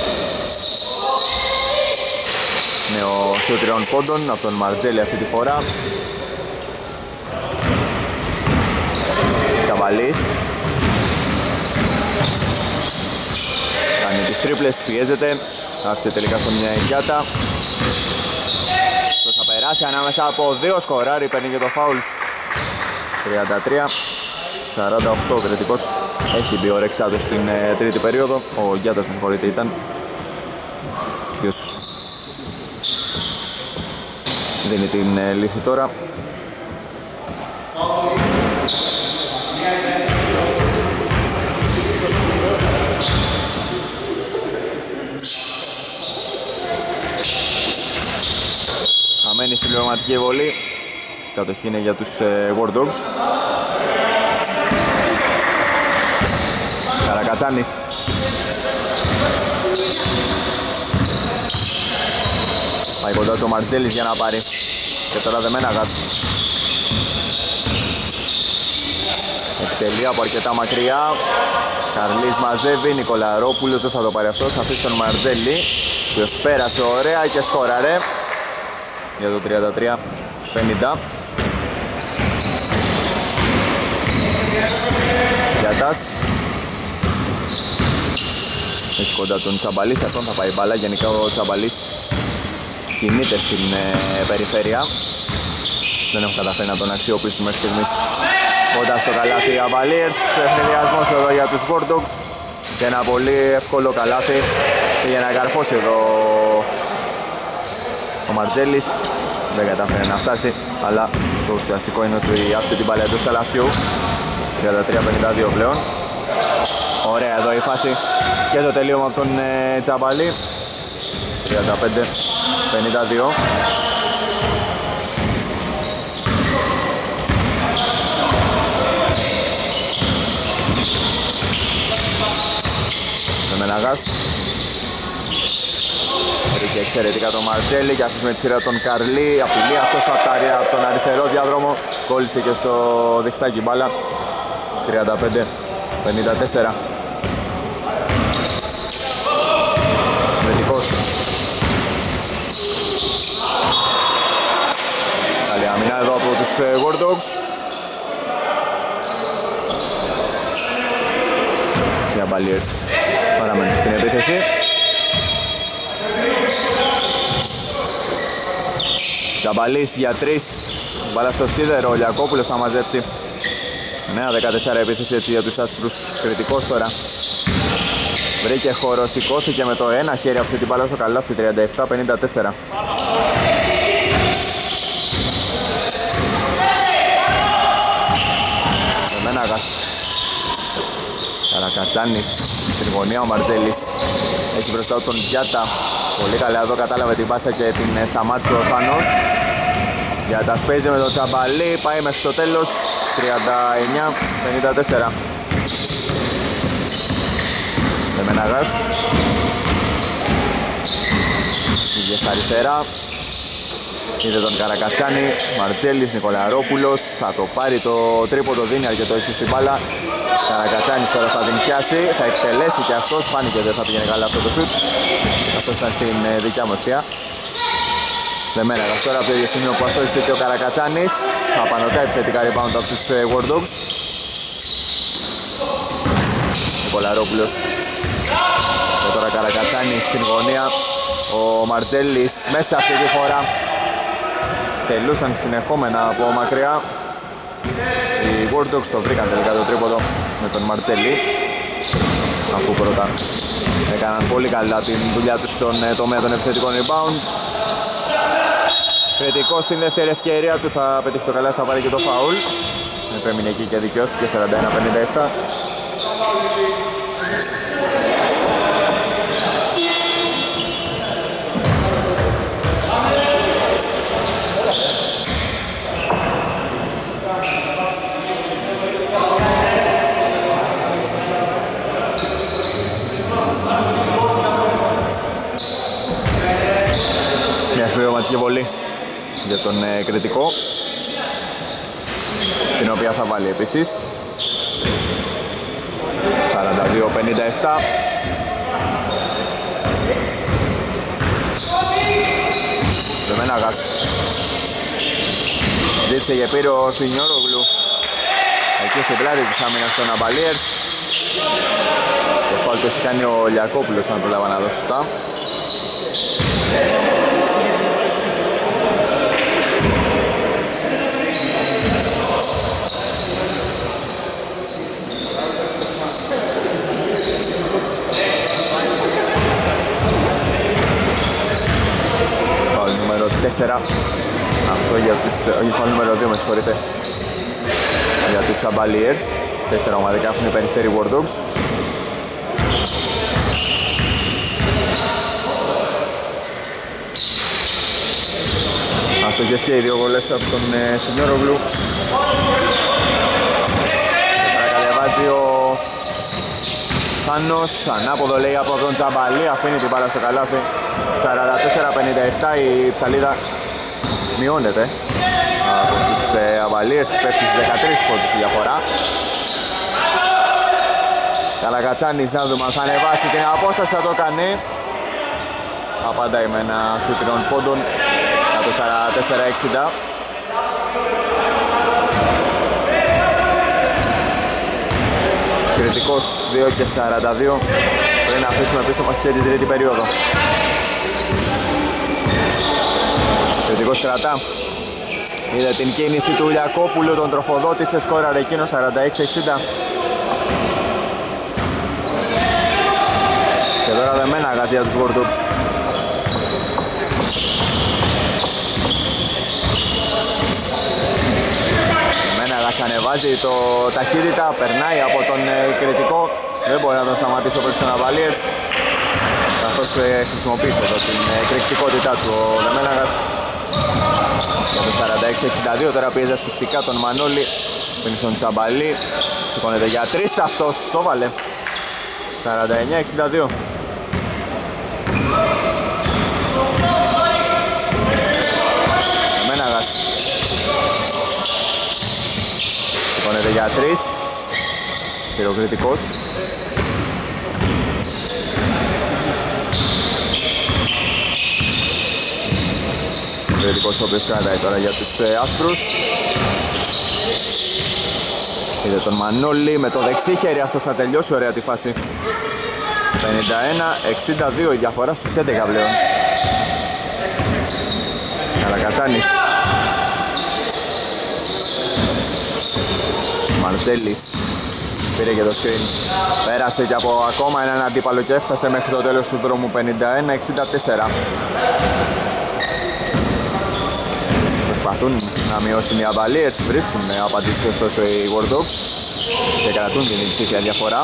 Νέο σου τριών πόντων από τον Μαρτζέλη αυτή τη φορά. Καβαλής. Κάνει τις τρίπλες, πιέζεται. Άφησε τελικά στον Γιάτα. φάση ανάμεσα από δύο σκοράρι, παίρνει και το φάουλ. τριάντα τρία σαράντα οκτώ, Κρητικός έχει μπει όρεξά του στην ε, τρίτη περίοδο. Ο Γιάτας, με συγχωρείτε, ήταν ποιος δίνει την ε, λύση τώρα. Χαμένη συμπληρωματική βολή. Κατοχή είναι για τους ε, War Dogs. Καρακατσάνης. Πάει κοντά το Μαρτζέλης για να πάρει. Και τώρα Δεμέναγας. Εκτελεί από αρκετά μακριά. Καρλής μαζεύει, Νικολαρόπουλος δεν θα το πάρει αυτό. Θα αφήσει τον Μαρτζέλη, ποιος πέρασε ωραία και σκόραρε για το τριάντα τρία πενήντα. Γιάτας. Έχει κοντά τον Τσαμπαλή, σε αυτόν θα πάει μπάλα. Γενικά ο Τσαμπαλής κινείται στην ε, περιφέρεια. Δεν έχω καταφέρει να τον αξιοποιήσουμε μέχρι στιγμής. Κοντά στο καλάθι οι Avaliers. Παιχνιδιασμός εδώ για τους War Dogs. Και ένα πολύ εύκολο καλάθι για να καρφώσει εδώ ο Μαρτζέλης. Δεν κατάφερε να φτάσει, αλλά το ουσιαστικό είναι ότι άφησε την μπάλα εντός καλαθιού. τριάντα τρία πενήντα δύο πλέον. Ωραία εδώ η φάση και το τελείωμα από τον ε, Τσαμπαλή. τριάντα πέντε πενήντα δύο. Μεναγάς. Βρήκε εξαιρετικά τον Μαρτζέλη και αφήσει με τη σειρά τον Καρλή. Απειλεί αυτός από τον αριστερό διάδρομο. Κόλλησε και στο διχτάκι μπάλα. τριάντα πέντε πενήντα τέσσερα. Κρητικός. Καλή άμυνα εδώ από τους War Dogs. Οι Avaliers παραμένουν στην επίθεση. Τσαμπαλής για τρεις. Μπάλα στο σίδερο, ο Λιακόπουλος θα μαζέψει. Νέα δεκατέσσερα επίθεση έτσι για τους άσπρους. Κρητικός τώρα. Βρήκε χώρο, σηκώθηκε με το ένα χέρι από την μπάλα στο καλάθι. τριάντα επτά πενήντα τέσσερα. Δεμέναγας. Καρακατσάνης. Στην γωνία ο Μαρτζέλης. Έχει μπροστά τον Γιάτα. Πολύ καλά εδώ, κατάλαβε την πάσα και την σταμάτησε ο Φανός. Γιάτας παίζει με τον Τσαμπαλή. Πάει μέχρι το τέλος. τριάντα εννιά πενήντα τέσσερα. Δεμέναγας. Πήγε στα αριστερά. Είδε τον Καρακατσάνη. Μαρτζέλης, Νικολαρόπουλος. Θα το πάρει το τρίποντο, δίνει αρκετό ίσως στην μπάλα. Καρακατσάνης τώρα θα την πιάσει. Θα εκτελέσει και αυτός. Φάνηκε δεν θα πήγαινε καλά αυτό το σουτ. Αυτό ήταν στην δικιά μου ευθεία. Δεμέναγας τώρα από το ίδιο σημείο που αστόχησε και ο Καρακατσάνης. Απανωτά επιθετικά rebound από τους War Dogs. Νικολαρόπουλος. Και τώρα Καρακατσάνης στην γωνία. Ο Μαρτζέλης μέσα αυτή τη φορά. Τελούσαν συνεχόμενα από μακριά. Οι War Dogs το βρήκαν τελικά το τρίποντο με τον Μαρτζέλη. Αφού πρώτα έκαναν πολύ καλά την δουλειά τους στον τομέα των επιθετικών rebound. Κρητικός στην δεύτερη ευκαιρία του θα πετύχει το καλά, θα πάρει και το φάουλ. Επέμεινε εκεί και δικαιώθηκε. Σαράντα ένα πενήντα επτά. Μια συμπληρωματική βολή για τον ε, Κρητικό, την οποία θα βάλει επίσης. Σαράντα δύο πενήντα επτά. Δεμέναγας. Ζήτησε και πήρε ο Σινιόρογλου εκεί στην πλάτη της άμυνας των Avaliers. Το φάουλ το έχει κάνει ο Λιακόπουλος, αν προλάβα να δω σωστά. τέσσερα. Αυτό για τους... όχι, φάουλ νούμερο δύο, με συγχωρείτε. Για τους Αμπαλίερς. Τέσσερα ομαδικά έχουν οι Περιστέρι War Dogs. Αστοχές και οι δύο γολές από τον ε, Σινιόρογλου. Παρακαλεβάζει ο Θάνος, ανάποδο λέει από τον Τζαμπαλή, αφήνει την μπάλα στο καλάθι. σαράντα τέσσερα πενήντα επτά η ψαλίδα μειώνεται από τους ε, Αμπαλίες, πέφτει στους δεκατρείς πόντους η διαφορά. Καλακατσάνης, να δούμε αν θα ανεβάσει την απόσταση, θα το κάνει. Απαντάει με ένα σουτ τριών πόντων για το σαράντα τέσσερα εξήντα. Κριτικός δύο και σαράντα δύο. Πρέπει να αφήσουμε πίσω μας και την τρίτη περίοδο. Κριτικός κρατά. Είδε την κίνηση του Ιλιακόπουλου, τον τροφοδότησε, σκόραρε εκείνο σαράντα έξι εξήντα. Και τώρα δεμένα αγαθία τους War Dogs. Μέναγας ανεβάζει το ταχύτητα, περνάει από τον ε, κριτικό. Δεν μπορεί να τον σταματήσει ο παίκτης των Αμπαλίερς, καθώς ε, χρησιμοποίησε εδώ την ε, εκρηκτικότητά του ο Δεμέναγας. Για το σαράντα έξι εξήντα δύο τώρα πιέζει ασφυκτικά τον Μανώλη. Παίρνει στον Τσαμπαλή, σηκώνεται για τρεις, αυτός το βάλε. σαράντα εννιά εξήντα δύο. Μέναγας σηκώνεται για τρεις, χειροκριτικός. Κριτικός ο οποίος κρατάει τώρα για τους ε, άσπρους. Είδε τον Μανώλη με το δεξί χέρι, αυτός θα τελειώσει ωραία τη φάση. πενήντα ένα εξήντα δύο η διαφορά στους έντεκα πλέον. Καλακατσάνης. Μαρτζέλης πήρε και το screen. Πέρασε και από ακόμα έναν αντίπαλο και έφτασε μέχρι το τέλος του δρόμου. Πενήντα ένα εξήντα τέσσερα. Προσπαθούν να μειώσουν οι Αμπαλίερς, βρίσκουν απαντήσεις ωστόσο οι War Dogs και κρατούν την υψήφια διαφορά.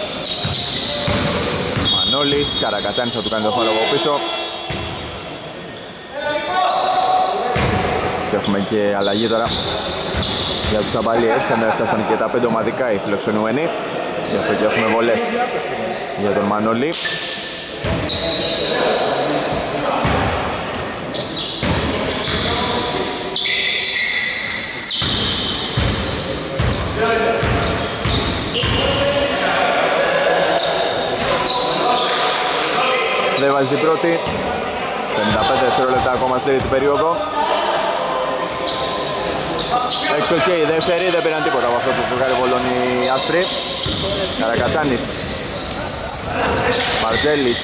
Μανώλης, Καρακατσάνης θα του κάνει το φάουλ από πίσω. Και έχουμε και αλλαγή τώρα για τους Αμπαλίερς, ενώ έφτασαν και τα πέντε ομαδικά οι φιλοξενούμενοι. Γι' αυτό και έχουμε βολές για τον Μανώλη. Δεν βάζει την πρώτη. πενήντα πέντε δευτερόλεπτα ακόμα στην τρίτη περίοδο. Έξω και η δεύτερη, δεν πήραν τίποτα από αυτό που βγάλει βολώνει οι άσπροι. Καρακατσάνης, Μαρτζέλης.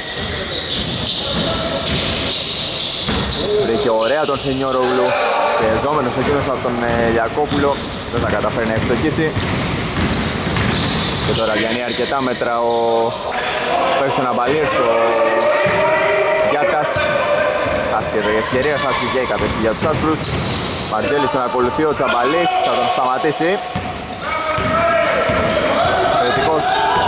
Βρήκε ωραία τον Σινιόρογλου και ζώμενος εκείνος από τον Ιακόπουλο. Δεν θα καταφέρει να ευστοχίσει. Και τώρα διανύει αρκετά μέτρα ο παίκτης των Αμπαλίερς, ο Γιάτας. Χάθηκε η ευκαιρία, χάθηκε και η κατοχή για τους άσπρους. Μαρτζέλης τον ακολουθεί, ο Τσαμπαλής θα τον σταματήσει. Κριτικός.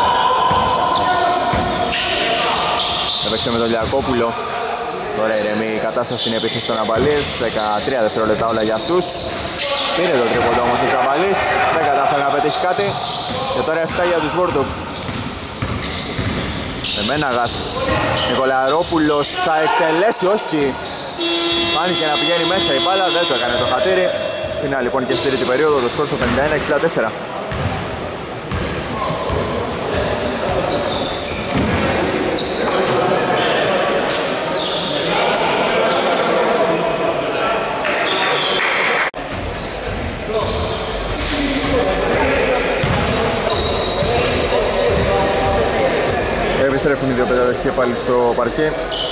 Έπαιξε με τον Λιακόπουλο. Τώρα ηρεμεί η κατάσταση στην επίθεση των Αμπαλίερς. δεκατρία δευτερόλεπτα όλα για αυτούς. Πήρε το τρίποντο όμως ο Τσαμπαλής. Δεν κατάφερε να πετύχει κάτι. Και τώρα επτά για τους War Dogs. Μέναγας, Νικολαρόπουλος θα εκτελέσει, όχι. Φάνηκε να πηγαίνει μέσα η μπάλα, δεν το έκανε το χατήρι. Είναι λοιπόν και στη τρίτη περίοδο, το σκορ στο πενήντα ένα εξήντα τέσσερα. Επιστρέφουν οι δύο παιδάδες και πάλι στο παρκέ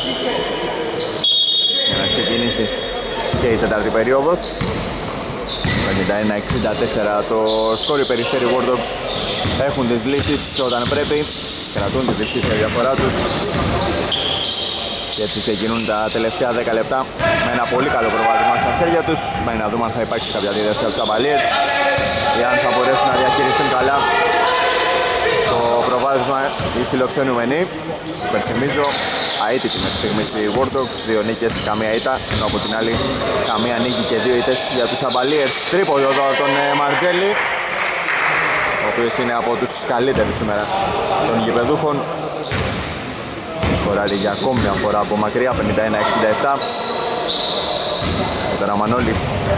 για να ξεκινήσει και η τέταρτη περίοδος. πενήντα ένα εξήντα τέσσερα το σκορ. Οι Περιστέρι War Dogs έχουν τις λύσεις όταν πρέπει, κρατούν τη δυσίφια διαφορά τους. Και έτσι ξεκινούν τα τελευταία δέκα λεπτά με ένα πολύ καλό προβάδισμα στα χέρια τους. Μένει να δούμε αν θα υπάρξει κάποια αντίδραση από τους αμπαλίες ή αν θα μπορέσουν να διαχειριστούν καλά το προβάδισμα οι φιλοξενούμενοι. Υπενθυμίζω, αίτητη μέχρι στιγμής η World Dogs, δύο νίκες, καμία ήττα, ενώ από την άλλη καμία νίκη και δύο ήττες για τους αμπαλίες. Τρίποδο εδώ από τον Μαρτζέλη, ο οποίος είναι από τους καλύτερους σήμερα των γηπεδούχων. Σκοράρει για ακόμη μια φορά από μακριά, πενήντα ένα εξήντα επτά. Και τώρα Μανώλης.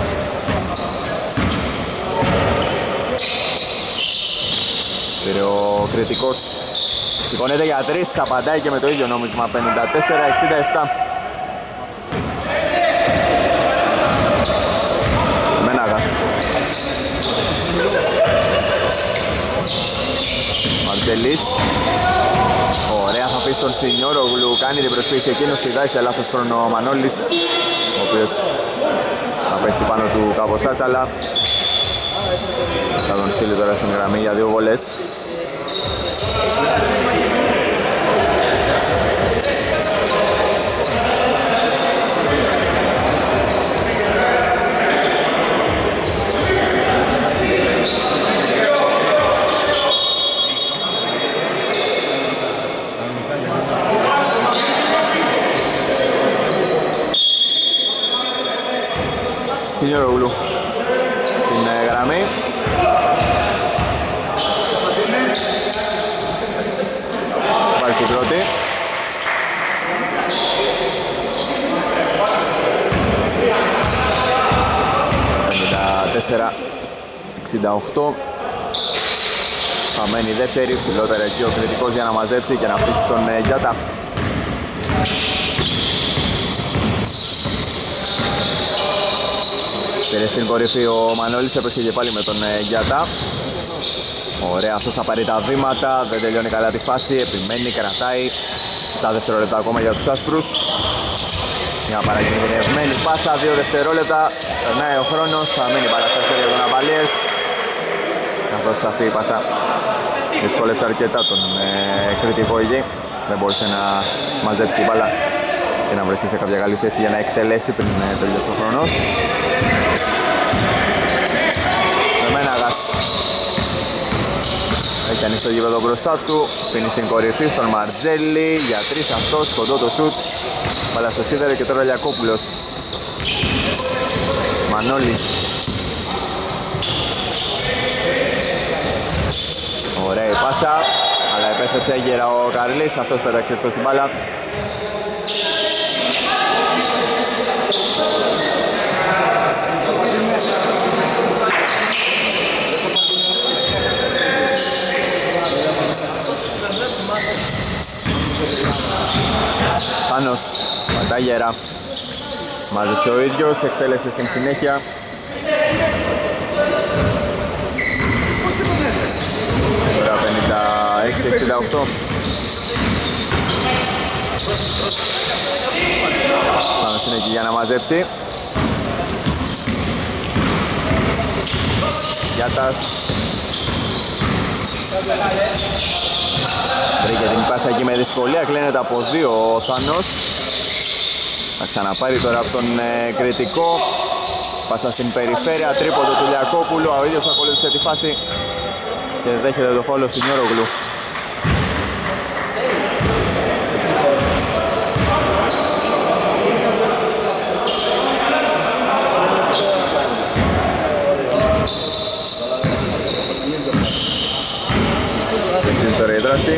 Πήρε ο κριτικός, σηκώνεται για τρεις, απαντάει και με το ίδιο νόμισμα, πενήντα τέσσερα εξήντα επτά. Μέναγας. Μαρτζελής. Ωραία, θα πει στον Σινιόρογλου, κάνει την προσποίηση εκείνος, πηδάει σε λάθος χρόνο ο Μανώλης, ο οποίος θα πέσει πάνω του Καβοσάτσα, αλλά θα τον στείλει τώρα στην γραμμή για δύο βολές. Σινιόρογλου στην ε, γραμμή. Βάζει την πρώτη. πενήντα τέσσερα εξήντα οκτώ. Θα μένει η δεύτερη, ψηλότερα εκεί ο κριτικός για να μαζέψει και να αφήσει τον ε, Γιάτα. Πήρε στην κορυφή ο Μανώλης, έπαιξε και πάλι με τον ε, Γιάτα. Ωραία, αυτός θα πάρει τα βήματα, δεν τελειώνει καλά τη φάση, επιμένει, κρατάει. Τα δευτερόλεπτα ακόμα για τους άσπρους. Μια παρακινδυνευμένη πάσα, δύο δευτερόλεπτα. Περνάει ο χρόνος, θα μείνει πάρα στα χέρια των αμπαλίες. Καθώς αυτή η πάσα δυσκόλεψε αρκετά τον ε, κριτικό εκεί. Δεν μπορούσε να μαζέψει την μπάλα και να βρεθεί σε κάποια καλή θέση για να εκτελέσει πριν ε, τελειώσει ο χρόνος. Μέναγας έχει ανοίξει το γήπεδο μπροστά του, πίνει στην κορυφή στον Μαρτζέλη, για τρεις αυτός, κοντό το σουτ, μπάλα στο σίδερο και τώρα Λιακόπουλος. Μανώλης. Ωραία η πάσα, αλλά επέστρεψε έγκαιρα ο Καρλής, αυτός πέταξε εκτός την μπάλα. Πάνος, Παντάγερα, μάζεψε ο ίδιος, εκτέλεσε στην συνέχεια. Τώρα πενήντα έξι εξήντα οκτώ. Πάνος είναι εκεί για να μαζέψει. Γιάτας. Βρήκε την πάσα εκεί με δυσκολία, κλείνεται από δύο ο Θάνος. Θα ξαναπάρει τώρα από τον ε, κριτικό. Πάσα στην περιφέρεια, τρίποντο του Λιακόπουλου, ο ίδιος ακολούθησε τη φάση και δέχεται το φάουλ στην Σινιόρογλου. Ξεκινεί τώρα η δράση.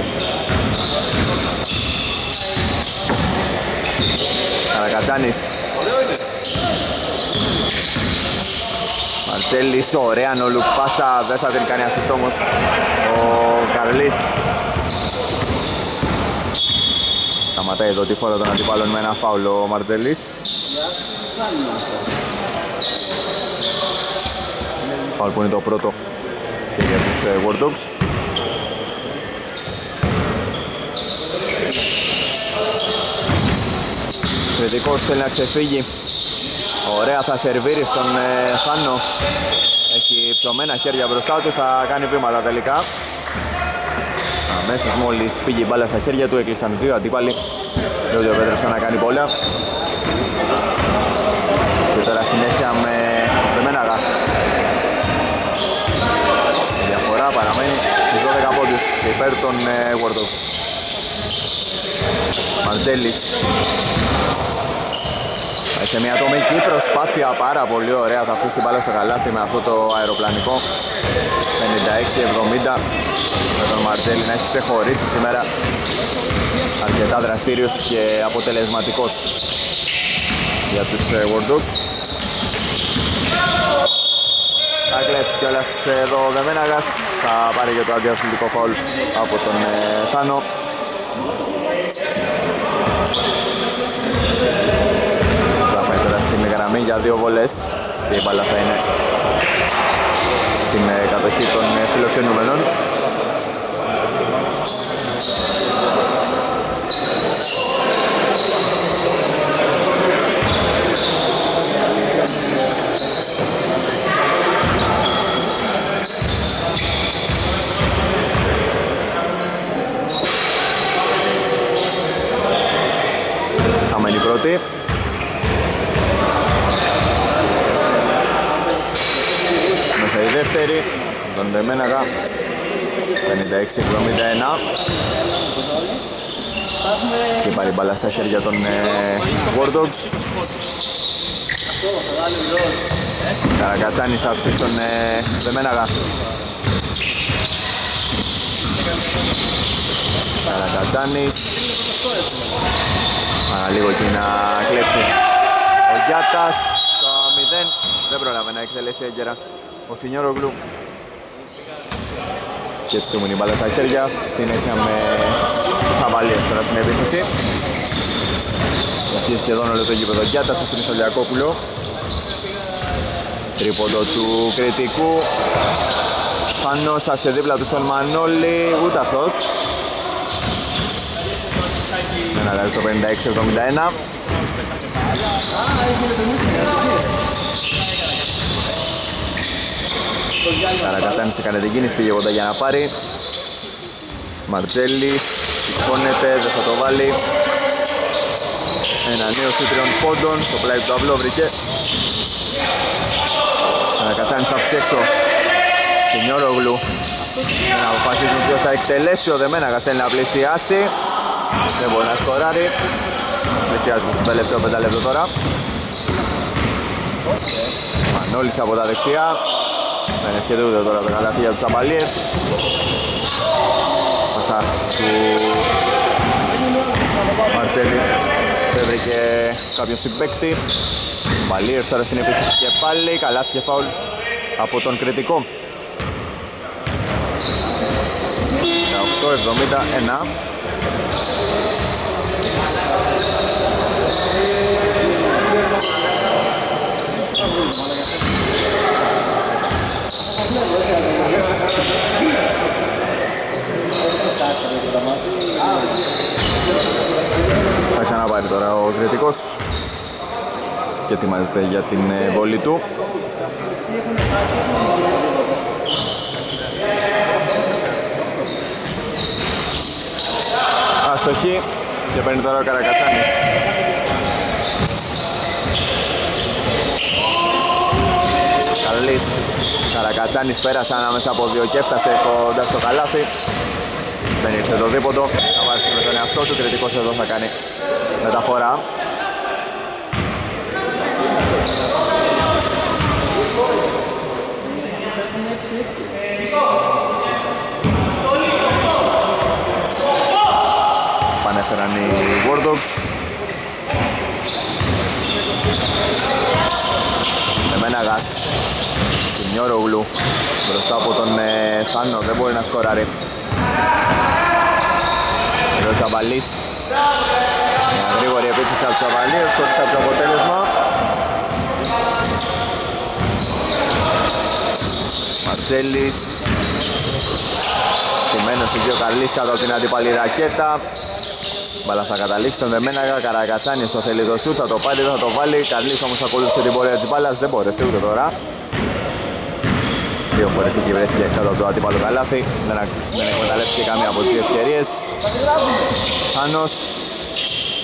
Καρακατζάνης. Μαρτσέλης, ωραία νολου πάσα, δεν θα την κάνει ασίστ όμως ο Καρλής. Σταματάει εδώ τη φορά των αντιπάλων με ένα φάουλ ο Μαρτζέλης. Φάουλ που είναι το πρώτο και για τους uh, World Dogs. Κριτικός θέλει να ξεφύγει. Ωραία, θα σερβίρει στον ε, Θάνο. Έχει ψωμένα χέρια μπροστά του, θα κάνει βήματα τελικά. Αμέσως μόλις πήγε η μπάλα στα χέρια του, έκλεισαν δύο αντίπαλοι διότι επέτρεψε να κάνει πολλά. Και τώρα συνέχεια με Δεμέναγα. Η διαφορά παραμένει στις δώδεκα πόντους και υπέρ των War Dogs. Μαρτζέλης σε μια ατομική προσπάθεια πάρα πολύ ωραία, θα αφήσει την μπάλα στο καλάθι με αυτό το αεροπλανικό. πενήντα έξι εβδομήντα με τον Μαρτζέλη να έχει ξεχωρίσει σήμερα, αρκετά δραστήριος και αποτελεσματικός για τους War Dogs. Θα κλέψει κιόλας εδώ ο Δεμέναγας, θα πάρει και το αντιαθλητικό φαουλ από τον ε, Θάνο. Θα πάει τώρα στην γραμμή για δύο βολές και η μπάλα θα είναι στην ε, κατοχή των ε, φιλοξενούμενων. Χαμένη πρώτη. Μέσα η δεύτερη, τον Δεμέναγα, πενήντα έξι εβδομήντα ένα. Και πάλι μπάλα στα χέρια των ε, War Dogs. Καρακατσάνης άφησε στον ε, Δεμέναγα. Καρακατσάνης. Λίγο εκεί να κλέψει ο Γιάτας στο μηδέν. Δεν πρόλαβε να εκτελέσει έγκαιρα ο Σινιόρογλου. Και έτσι του μείνει μπάλα στα χέρια. Συνέχεια με τους Αβαλίες τώρα στην επίθεση. Αυτή σχεδόν όλο το γήπεδο Γιάτας στον Σολιακόπουλο. Τρίποντο του Κρητικού. Φάνος άφησε δίπλα του στον Μανώλη, ούτε αυτός. Να αλλάζει το πενήντα έξι εβδομήντα ένα. Καρακατσάνης έκανε την κίνηση, πήγε κοντά για να πάρει. Μαρτζέλης σηκώνεται, δεν θα το βάλει. Ένα νέο σου τριών πόντων, στο πλάι του αυλό βρήκε. Καρακατσάνης άφησε έξω Σινιόρογλου. Να αποφασίζουν ποιος θα εκτελέσει, ο Δεμέναγας θέλει να πλησιάσει. Δεν μπορεί να σκοράρει. Πλησιάζουμε στο τελευταίο πεντάλεπτο τώρα. Μανώλης από τα δεξιά. Δεν ευχαριστεί ούτε τώρα το καλάθι για τους Αμπαλίες. Πάσα του Μαρτσέλη. Έβρικε κάποιον συμπαίκτη. Αμπαλίες τώρα στην επίθεση και πάλι. Καλάθι και φάουλ από τον Κρητικό. δεκαοκτώ εβδομήντα ένα. Θα ξαναπάρει τώρα ο Κρητικός και ετοιμάζεται για την βολή του. Αστοχή και παίρνει τώρα ο Καρακατσάνης. Καλής. Καρακατσάνης πέρασε ανάμεσα από δύο και έφτασε κοντά στο καλάθι. Δεν ήρθε το δίποτο. Θα βάζει με τον εαυτό του. Κρητικός εδώ θα κάνει μεταφορά. Πανέφεραν οι War Dogs. Δεμέναγας. Σινιόρογλου μπροστά από τον ε, Θάνο, δεν μπορεί να σκοράρει. Ο Τσαμπαλής. Μια γρήγορη επίθεση από τους Τσαμπαλίες, χωρίς κάποιο αποτέλεσμα. Μαρτσέλης. Στημένος εκεί ο Καρλής κάτω από την αντίπαλη ρακέτα. Μπαλά θα καταλήξει τον Δεμέναγα, Καρακατσάνης το θέλει το σούτ, θα το πάρει, δεν θα το βάλει. Καρλής όμως ακολούθησε την πορεία της μπάλας, δεν μπόρεσε ούτε τώρα. Δύο φορές εκεί βρέθηκε κάτω από το αντίπαλο καλάθι, δεν εκμεταλλεύτηκε καμία από τις ευκαιρίες. Θάνος,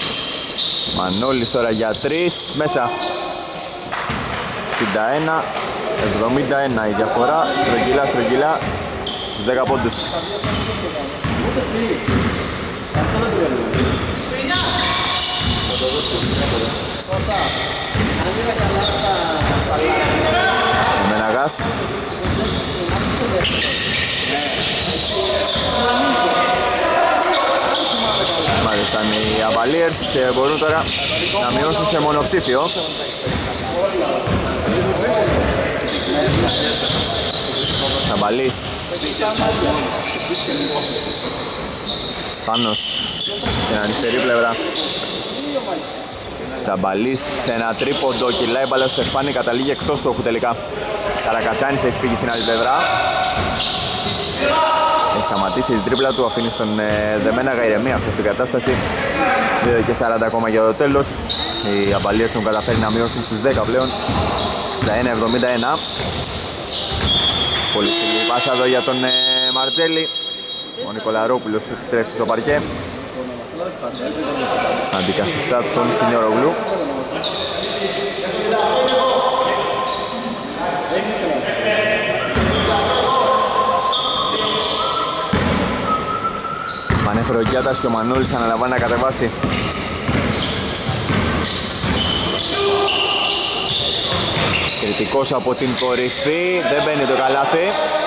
Μανώλης τώρα για τρεις, μέσα. εξήντα ένα εβδομήντα ένα η διαφορά, στρογγυλά στρογγυλά στους δέκα πόντους. Ο Μεναγάς. Μάλιστα οι Αβαλίερς και μπορούν τώρα να μειώσουν σε μονοψήφιο. Τσαμπαλής. Πάνος στην αριστερή πλευρά. Τσαμπαλής σε ένα τρίποντο, κυλάει μπάλα στο Στεφάνι, καταλήγει εκτός στόχου τελικά. Καρακατσάνης έχει φύγει στην άλλη πλευρά. Έχει σταματήσει την τρίπλα του, αφήνει στον ε, Δεμέναγα ηρεμία αυτή στην κατάσταση. δύο και σαράντα ακόμα για το τέλος. Οι Αμπαλίες έχουν καταφέρει να μειώσουν στους δέκα πλέον. εξήντα ένα εβδομήντα ένα. Πολύ ψηλή πάσα εδώ για τον ε, Μαρτζέλη. Ο Νικολαρόπουλος επιστρέφει στο παρκέ. Αντικαθιστά τον Σινιορογλου. Πανέφερε ο Γιάτας και ο Μανώλης αναλαμβάνει να κατεβάσει. Κριτικός από την κορυφή, δεν μπαίνει το καλάθι.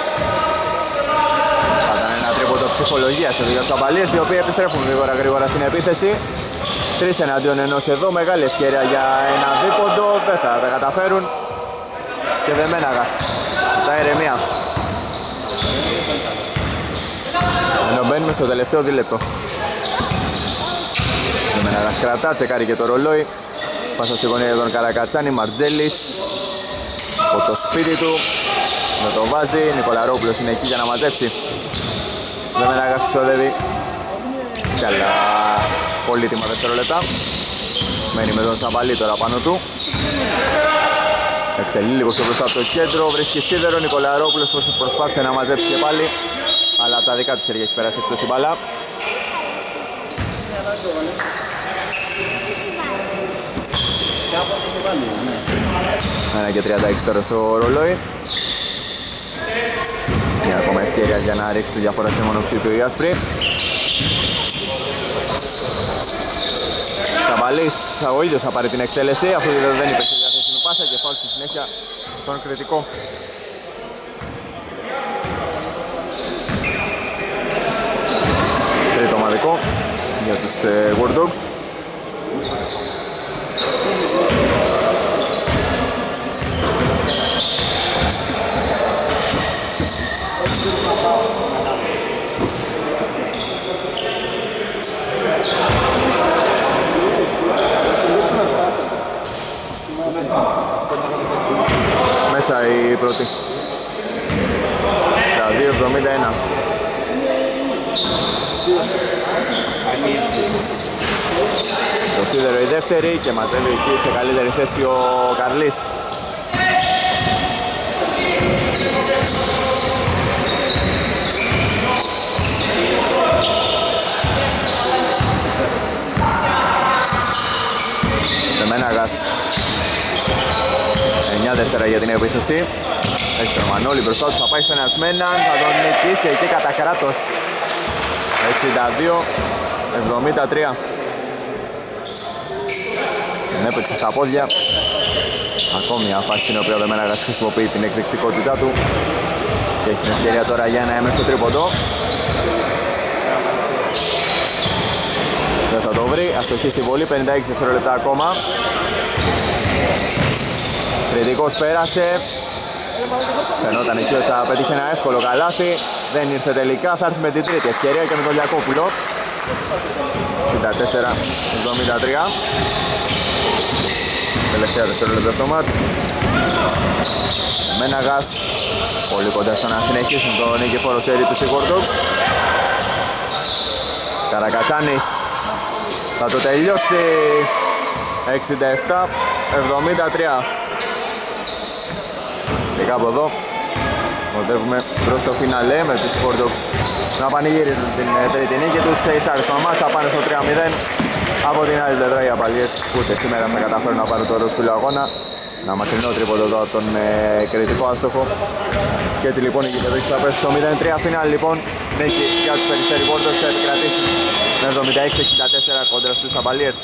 Θα ήταν ένα τρίποντο ψυχολογίας εδώ για τους Αμπαλίες, οι οποίοι επιστρέφουν γρήγορα γρήγορα στην επίθεση. Τρεις εναντίον ενός εδώ, μεγάλη ευκαιρία για ένα δίποντο, δεν θα τα καταφέρουν. Και Δεμέναγας, στα ηρεμία. Ενώ μπαίνουμε στο τελευταίο δίλεπτο. Δεμέναγας κρατά, τσεκάρει και το ρολόι. Πάσα στη γωνία για τον Καρακατσάνη, Μαρτζέλης. Από το σπίτι του, με το βάζει, Νικολαρόπουλος είναι εκεί για να μαζέψει. Δεμέναγας ξοδεύει. Καλά, πολύτιμα δευτερόλεπτα. Μένει με τον Σαμπαλή τώρα πάνω του. Εκτελεί λίγο πιο μπροστά από το κέντρο, βρίσκει σίδερο. Νικολαρόπουλος προσπάθησε να μαζέψει και πάλι, αλλά τα δικά του χέρια έχει περάσει εκτός η μπάλα. ένα και τριάντα έξι τώρα στο ρολόι. Μια ακόμα ευκαιρία για να ρίξει τη διαφορά σε μονοψήφιο η άσπρη. Τσαμπαλής, ο ίδιος θα πάρει την εκτέλεση, αφού δεν υπήρχε διαθέσιμη πάσα και φάουλ στη συνέχεια στον κριτικό. Τρίτο ομαδικό για τους ε, War Dogs. Μέσα η πρώτη. Στα δύο εβδομήντα ένα. Το σίδερο η δεύτερη και μαζεύει εκεί σε καλύτερη θέση ο Καρλής. Δεμέναγας. εννιά δεύτερα για την επίθεση. Έχει τον Μανώλη μπροστά του, θα πάει στον Ασμέναν, θα τον νικήσει εκεί κατά κράτος. εξήντα δύο εβδομήντα τρία. Δεν έπαιξε στα πόδια. Ακόμη μια φάση στην οποία ο Δεμέναγας χρησιμοποιεί την εκρηκτικότητά του και έχει την ευκαιρία τώρα για ένα έμεσο τρίποντο. Δεν θα το βρει, αστοχή στη βολή, πενήντα έξι δευτερόλεπτα ακόμα. Κριτικός πέρασε. Φαινόταν εκεί ότι θα πετύχει ένα εύκολο καλάθι. Δεν ήρθε τελικά, θα έρθει με την τρίτη ευκαιρία και με τον Λιακόπουλο. εξήντα τέσσερα εβδομήντα τρία. Τελευταία δευτερόλεπτα στο μάτς. Μέναγας πολύ κοντά στο να συνεχίσουν το νικηφόρο σέρι του War Dogs. Καρακατσάνης θα το τελειώσει. εξήντα επτά εβδομήντα τρία. Και κάπου εδώ οδεύουμε προς το φιναλέ με τους War Dogs να πανηγυρίζουν την τρίτη νίκη τους. Σε εισάριστο μάτς θα πάνε στο τρία μηδέν. Από την άλλη πλευρά οι Απαλίες ούτε σήμερα θα καταφέρουν να πάρουν το ρόλο του αγώνα. Να μακρινό τρίποντο εδώ από τον ε, κριτικό άστοχο. Και έτσι λοιπόν η Κυπεδούχη θα πέσει στο μηδέν τρία φινάλ λοιπόν. Νίκη για τους Περιστέρι Warriors θα επικρατήσει με εβδομήντα έξι εξήντα τέσσερα κόντρα στους Απαλίες.